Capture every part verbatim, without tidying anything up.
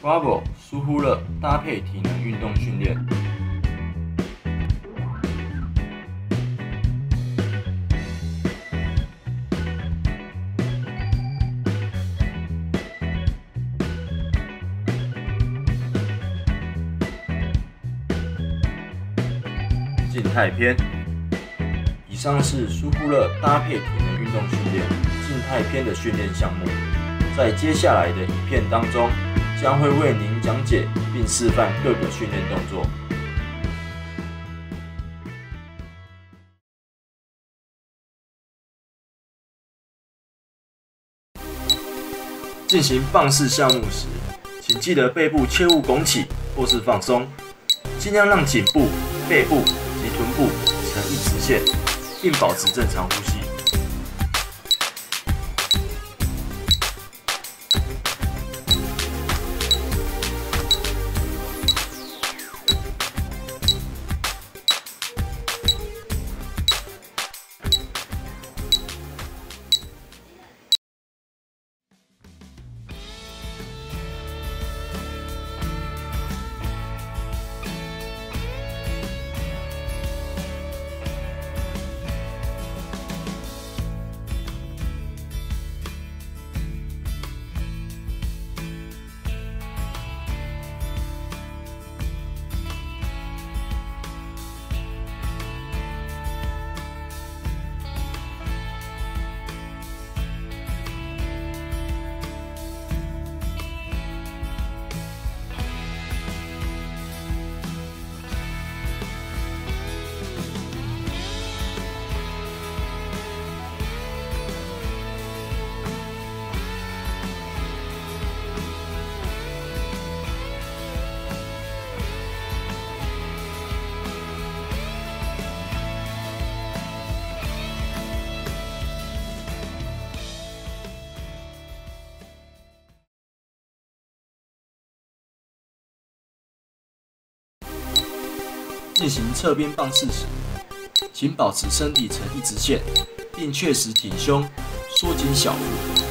Bravo 疏忽了搭配体能运动训练。静态篇，以上是疏忽了搭配体能运动训练静态篇的训练项目，在接下来的影片当中，将会为您讲解并示范各个训练动作。进行棒式项目时，请记得背部切勿拱起或是放松，尽量让颈部、背部及臀部呈一直线，并保持正常呼吸。进行侧边棒式时，请保持身体呈一直线，并确实挺胸，缩紧小腹。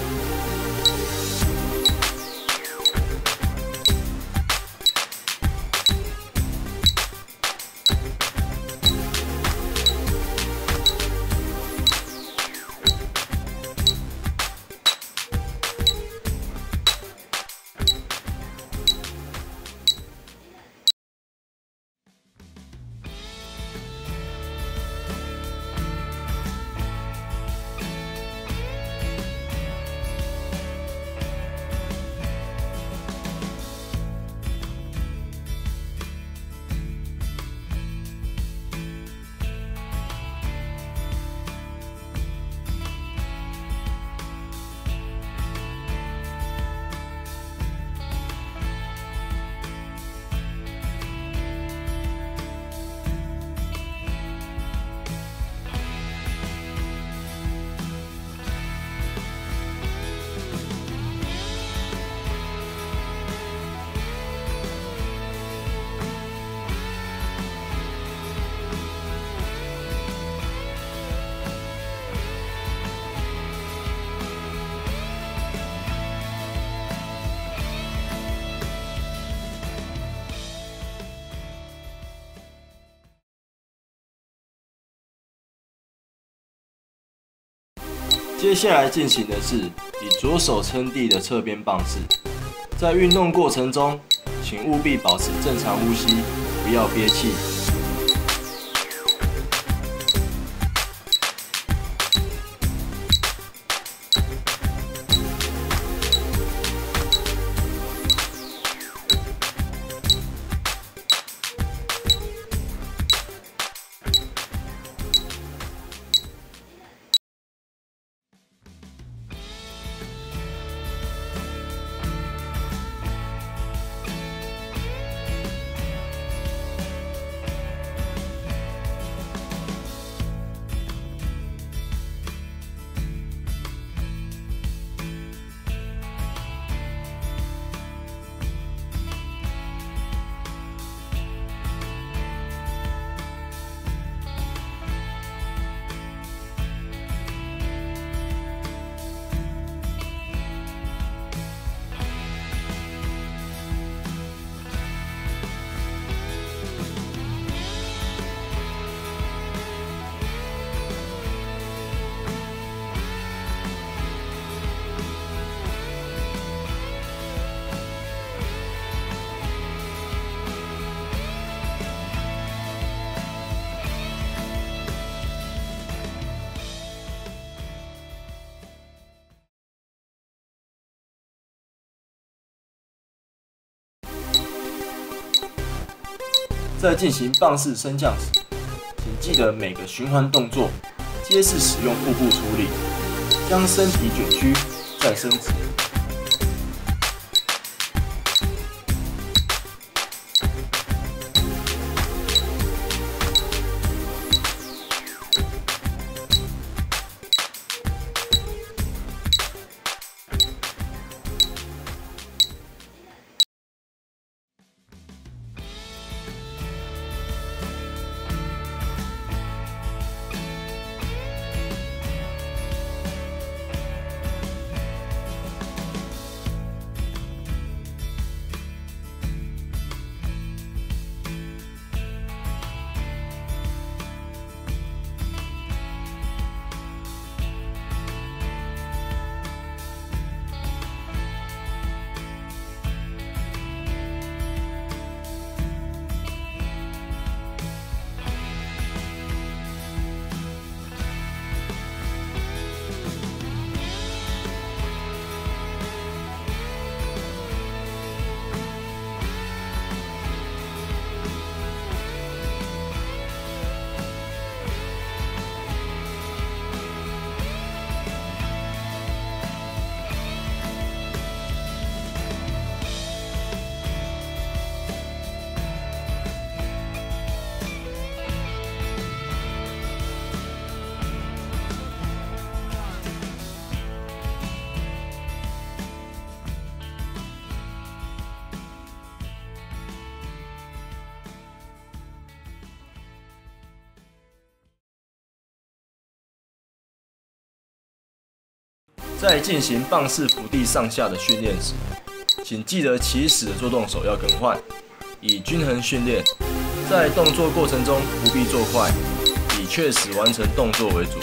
接下来进行的是以左手撑地的侧边棒式。在运动过程中，请务必保持正常呼吸，不要憋气。 在进行棒式升降时，请记得每个循环动作皆是使用腹部出力，将身体卷曲再伸直。在进行棒式伏地上下的训练时，请记得起始的做动手要更换，以均衡训练。在动作过程中不必做快，以确实完成动作为主。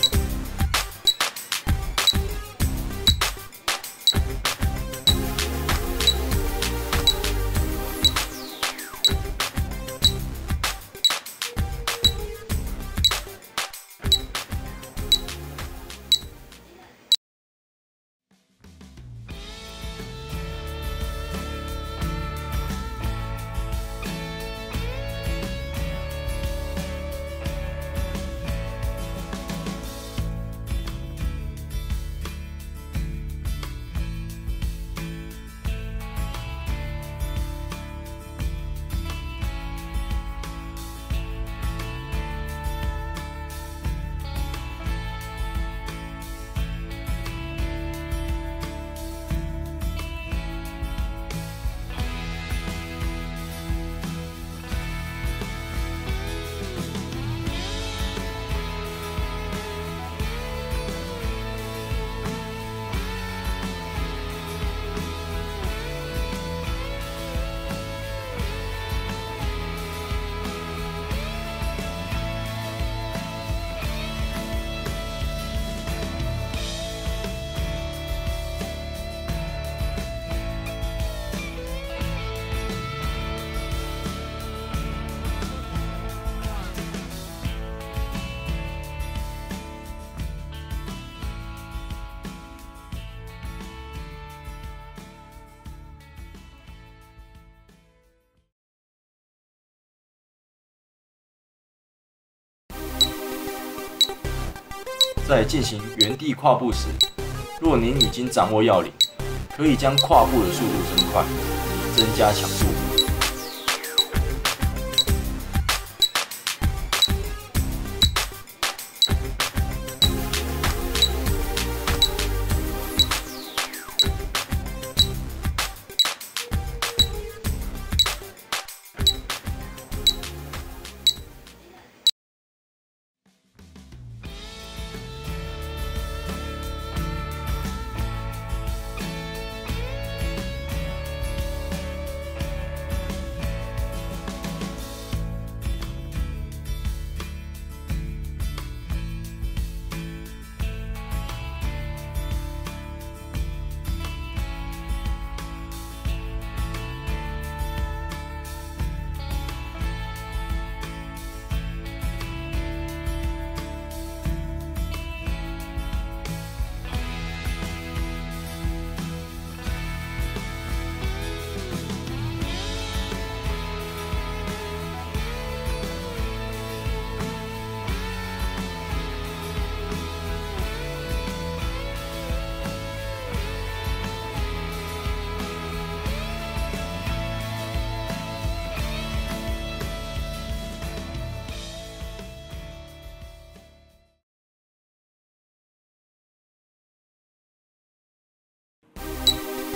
在进行原地跨步时，若您已经掌握要领，可以将跨步的速度增快，以增加强度。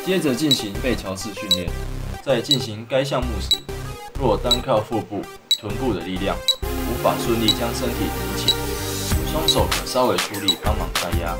接着进行背桥式训练。在进行该项目时，若单靠腹部、臀部的力量，无法顺利将身体提起，双手可稍微出力帮忙加压。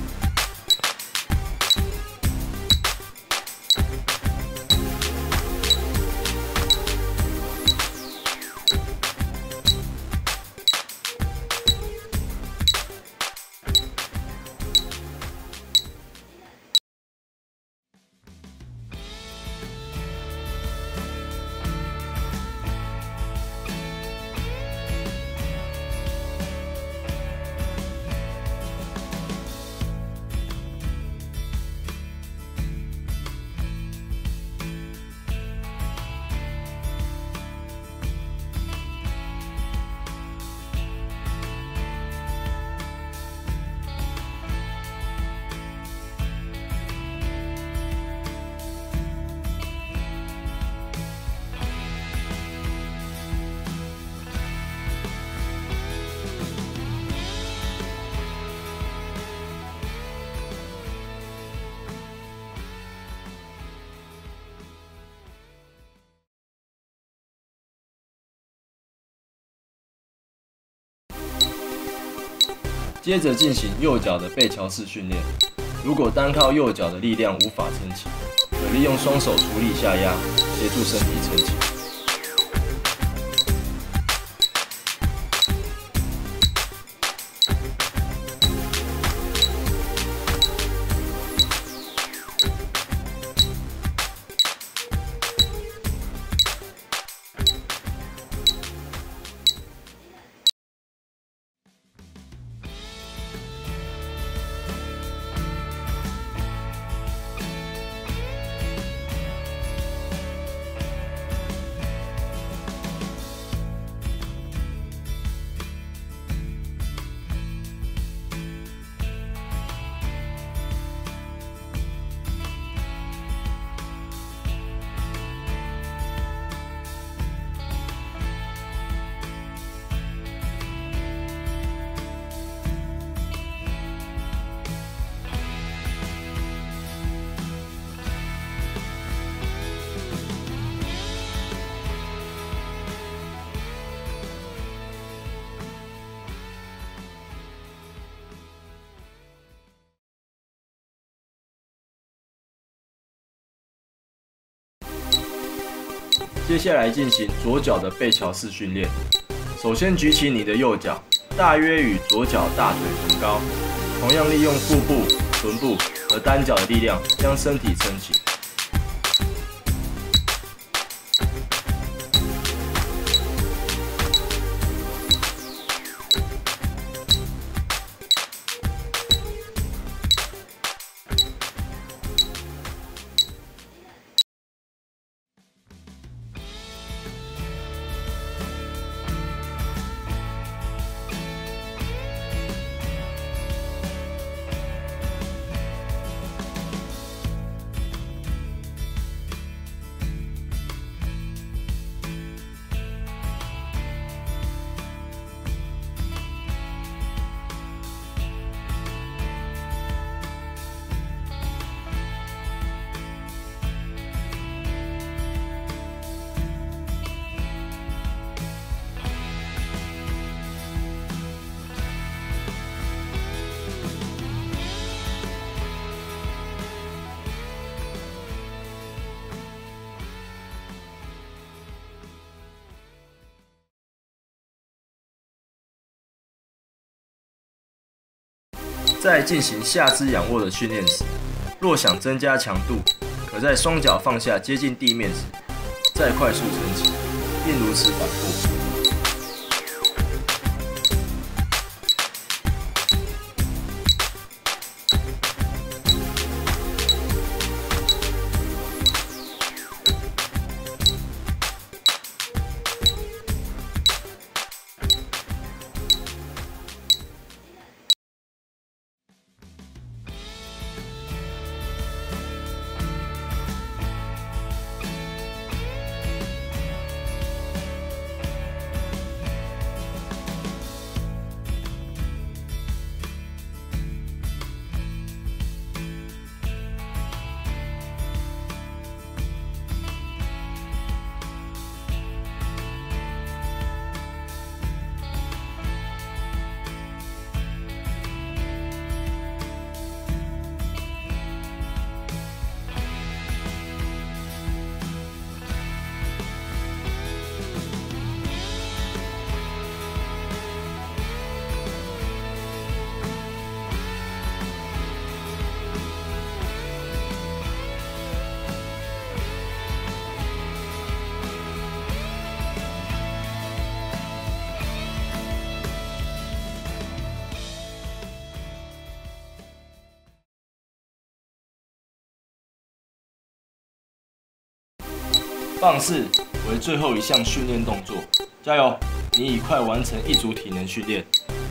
接着进行右脚的背桥式训练。如果单靠右脚的力量无法撑起，可利用双手出力下压，协助身体撑起。接下来进行左脚的背桥式训练。首先举起你的右脚，大约与左脚大腿同高，同样利用腹部、臀部和单脚的力量将身体撑起。在进行下肢仰卧的训练时，若想增加强度，可在双脚放下接近地面时，再快速撑起，并如此反复。 棒式为最后一项训练动作，加油！你已快完成一组体能训练。